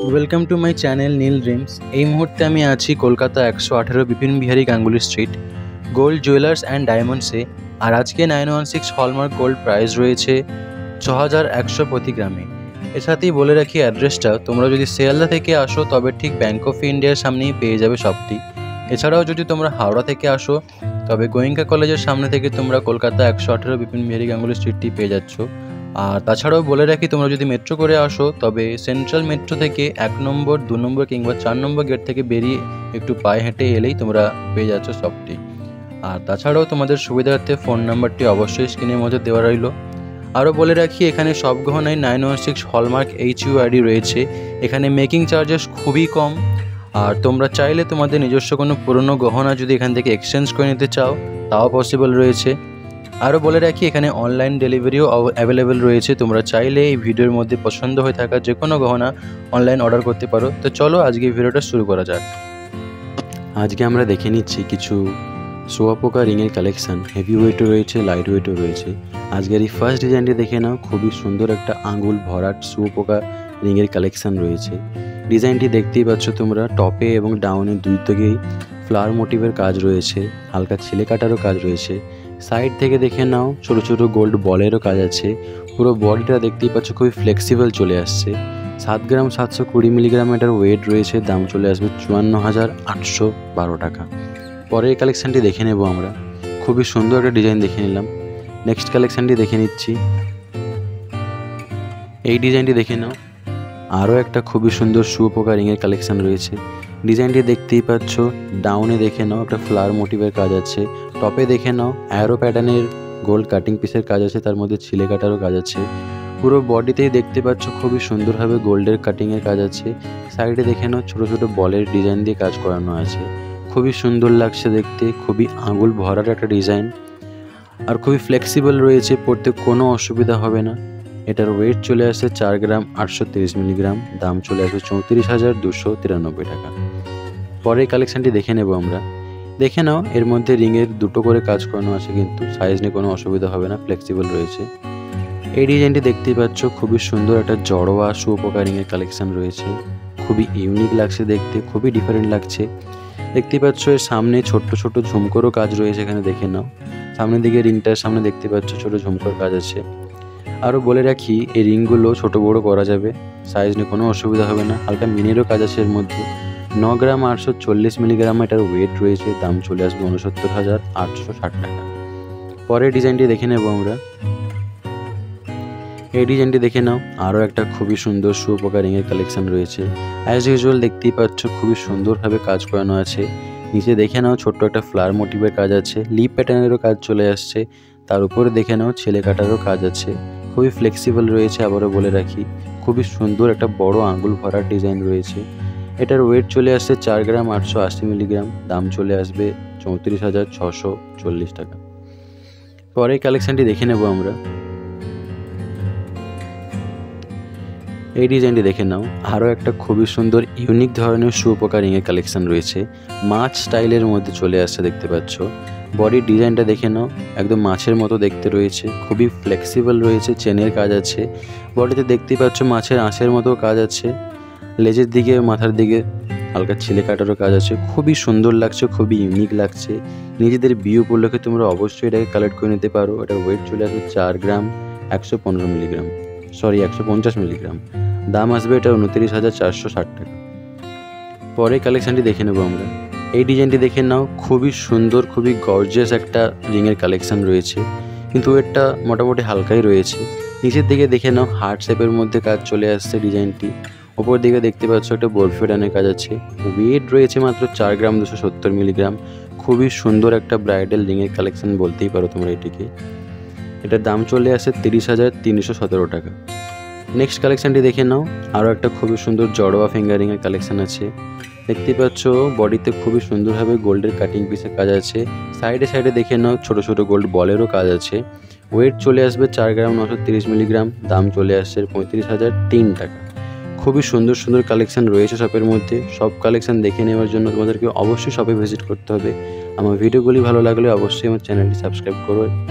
Welcome to my channel Neel dreams. এই মুহূর্তে আমি আছি Kolkata 118 Bipin Behari Ganguly street gold jewellers and ডায়মন্ডসে। আর আজকে 916 হলমার্ক গোল্ড প্রাইস রয়েছে 6100 প্রতি গ্রামে। এর সাথেই বলে রাখি অ্যাড্রেসটা, তোমরা যদি শিয়ালদা থেকে আসো তবে ঠিক ব্যাঙ্ক অফ ইন্ডিয়ার সামনেই পেয়ে যাবে শপটি। এছাড়াও যদি তোমরা হাওড়া থেকে আসো তবে গোয়েঙ্কা কলেজের সামনে থেকে তোমরা কলকাতা 118 বিপিন বিহারী গাঙ্গুলি স্ট্রিটটি পেয়ে যাচ্ছ। আর তাছাড়াও বলে রাখি, তোমরা যদি মেট্রো করে আসো তবে সেন্ট্রাল মেট্রো থেকে 1 নম্বর 2 নম্বর কিংবা 4 নম্বর গেট থেকে বেরিয়ে একটু পায়ে হেঁটে এলেই তোমরা পেয়ে যাচ্ছ শপটি। আর তাছাড়াও তোমাদের সুবিধার্থে ফোন নাম্বারটি অবশ্যই স্ক্রিনের মধ্যে দেওয়া রইল। আরও বলে রাখি, এখানে সব গহনায় 916 হলমার্ক HUID রয়েছে। এখানে মেকিং চার্জেস খুবই কম। আর তোমরা চাইলে তোমাদের নিজস্ব কোনো পুরনো গহনা যদি এখান থেকে এক্সচেঞ্জ করে নিতে চাও তাও পসিবল রয়েছে। আরও বলে রাখি, এখানে অনলাইন ডেলিভারিও অ্যাভেলেবেল রয়েছে। তোমরা চাইলে এই ভিডিওর মধ্যে পছন্দ হয়ে থাকা যে কোনো গহনা অনলাইন অর্ডার করতে পারো। তো চলো আজকে ভিডিওটা শুরু করা যাক। আজকে আমরা দেখে নিচ্ছি কিছু শোয়াপোকা রিংয়ের কালেকশান। হেভি ওয়েটও রয়েছে, লাইট ওয়েটও রয়েছে। আজকের এই ফার্স্ট ডিজাইনটি দেখে নাও, খুবই সুন্দর একটা আঙুল ভরাট শোয়াপোকা রিংয়ের কালেকশান রয়েছে। ডিজাইনটি দেখতেই পাচ্ছ তোমরা, টপে এবং ডাউনে দুই দিকেই ফ্লাওয়ার মোটিভের কাজ রয়েছে, হালকা ছিলে কাটারও কাজ রয়েছে। সাইড থেকে দেখে নাও, ছোট ছোট গোল্ড বলেরও কাজ আছে। পুরো বডিটা দেখতেই পাচ্ছ খুবই ফ্লেক্সিবল চলে আসছে। 7 গ্রাম 720 মিলিগ্রাম এটার ওয়েট রয়েছে। দাম চলে আসবে 54,812 টাকা। পরের কালেকশানটি দেখে নেব আমরা। খুবই সুন্দর একটা ডিজাইন দেখে নিলাম। নেক্সট কালেকশানটি দেখে নিচ্ছি। এই ডিজাইনটি দেখে নাও, আরও একটা খুবই সুন্দর শুয়োপোকা রিংয়ের কালেকশান রয়েছে। ডিজাইনটি দেখতেই পাচ্ছ, ডাউনে দেখে নাও একটা ফ্লাওয়ার মোটিভের কাজ আছে। টপে দেখে নাও অ্যারো প্যাটার্নের গোল্ড কাটিং পিসের কাজ আছে, তার মধ্যে ছিলে কাটারও কাজ আছে। পুরো বডিতেই দেখতে পাচ্ছ খুবই সুন্দরভাবে গোল্ডের কাটিংয়ের কাজ আছে। সাইডে দেখে নাও ছোটো ছোটো বলের ডিজাইন দিয়ে কাজ করানো আছে। খুবই সুন্দর লাগছে দেখতে, খুবই আঙুল ভরার একটা ডিজাইন। আর খুবই ফ্লেক্সিবল রয়েছে, পড়তে কোনো অসুবিধা হবে না। এটার ওয়েট চলে আসে 4 গ্রাম 830 মিলিগ্রাম। দাম চলে আসবে 34,293 টাকা। পরের কালেকশানটি দেখে নেব আমরা। দেখে নাও, এর মধ্যে রিংয়ের দুটো করে কাজ করানো আছে, কিন্তু সাইজ নিয়ে কোনো অসুবিধা হবে না, ফ্লেক্সিবল রয়েছে। এই ডিজাইনটি দেখতেই পাচ্ছ, খুবই সুন্দর একটা জড়োয়া শুয়োপোকা রিংয়ের কালেকশান রয়েছে। খুবই ইউনিক লাগছে দেখতে, খুবই ডিফারেন্ট লাগছে। দেখতেই পাচ্ছ এর সামনে ছোট্ট ছোট ঝুমকোরও কাজ রয়েছে, এখানে দেখে নাও। সামনের দিকে রিংটার সামনে দেখতে পাচ্ছ ছোট ঝুমকোর কাজ আছে। আরও বলে রাখি, এই রিংগুলো ছোটো বড়ো করা যাবে, সাইজ নিয়ে কোনো অসুবিধা হবে না। হালকা মিনেরও কাজ আছে এর মধ্যে। 9 গ্রাম 840 মিলিগ্রাম এটার ওয়েট রয়েছে। দাম চলে আসবে 69,860 টাকা। পরের ডিজাইনটি দেখে নেব আমরা। এই ডিজাইনটি দেখে নাও, আরও একটা খুবই সুন্দর শুয়োপোকা রিংয়ের কালেকশান রয়েছে। অ্যাজ ইউজুয়াল দেখতেই পাচ্ছ খুবই সুন্দরভাবে কাজ করানো আছে। নিচে দেখে নাও ছোট্ট একটা ফ্লাওয়ার মোটিভের কাজ আছে, লিপ প্যাটার্নেরও কাজ চলে আসছে। তার উপরে দেখে নাও ছেলে কাটারও কাজ আছে। খুবই ফ্লেক্সিবল রয়েছে। আবারও বলে রাখি, খুবই সুন্দর একটা বড় আঙুল ভরার ডিজাইন রয়েছে। এটার ওয়েট চলে আসছে 4 গ্রাম 880 মিলিগ্রাম। দাম চলে আসবে 34,640 টাকা। পরের কালেকশানটি দেখে নেব আমরা। এই ডিজাইনটি দেখে নাও, আরও একটা খুবই সুন্দর ইউনিক ধরনের শুয়োপোকা রিংয়ের কালেকশান রয়েছে। মাছ স্টাইলের মধ্যে চলে আসছে, দেখতে পাচ্ছ। বডির ডিজাইনটা দেখে নাও, একদম মাছের মতো দেখতে রয়েছে। খুবই ফ্লেক্সিবল রয়েছে, চেনের কাজ আছে। বডিতে দেখতেই পাচ্ছ মাছের আঁশের মতো কাজ আছে। লেজের দিকে মাথার দিকে হালকা ছিলে কাটারও কাজ আছে। খুবই সুন্দর লাগছে, খুবই ইউনিক লাগছে। নিজেদের বিয়ে উপলক্ষে তোমরা অবশ্যই এটাকে কালেক্ট করে নিতে পারো। এটার ওয়েট চলে আসবে 4 গ্রাম 115 মিলিগ্রাম, 150 মিলিগ্রাম। দাম আসবে এটা 29,460 টাকা। পরে কালেকশানটি দেখে নেব আমরা। এই ডিজাইনটি দেখে নাও, খুবই সুন্দর, খুবই গর্জিয়াস একটা রিংয়ের কালেকশান রয়েছে, কিন্তু ওয়েটটা মোটামুটি হালকাই রয়েছে। নিচের দিকে দেখে নাও হার্ট শেপের মধ্যে কাজ চলে আসছে ডিজাইনটি। ওপর দিকে দেখতে পাচ্ছ একটা বরফি ডানের কাজ আছে। ওয়েট রয়েছে মাত্র 4 গ্রাম 270 মিলিগ্রাম। খুবই সুন্দর একটা ব্রাইডাল রিংয়ের কালেকশান বলতেই পারো তোমরা এটিকে। এটার দাম চলে আসে 30,317 টাকা। নেক্সট কালেকশানটি দেখে নাও, আরও একটা খুবই সুন্দর জড়োয়া ফিঙ্গারিংয়ের কালেকশান আছে। দেখতে পাচ্ছ বডিতে খুবই সুন্দরভাবে গোল্ডের কাটিং পিসের কাজ আছে। সাইডে সাইডে দেখে নাও ছোট ছোট গোল্ড বলেরও কাজ আছে। ওয়েট চলে আসবে 4 গ্রাম 930 মিলিগ্রাম। দাম চলে আসছে 35,003 টাকা। খুবই সুন্দর সুন্দর কালেকশান রয়েছে শপের মধ্যে। সব কালেকশান দেখে নেওয়ার জন্য তোমাদেরকে অবশ্যই শপে ভিজিট করতে হবে। আমার ভিডিওগুলি ভালো লাগলে অবশ্যই আমার চ্যানেলটি সাবস্ক্রাইব করো।